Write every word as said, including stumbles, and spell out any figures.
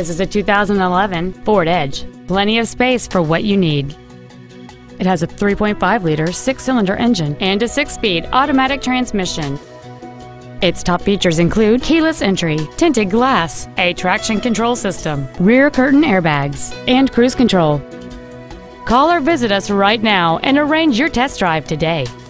This is a two thousand eleven Ford Edge. Plenty of space for what you need. It has a three point five liter six-cylinder engine and a six-speed automatic transmission. Its top features include keyless entry, tinted glass, a traction control system, rear curtain airbags, and cruise control. Call or visit us right now and arrange your test drive today.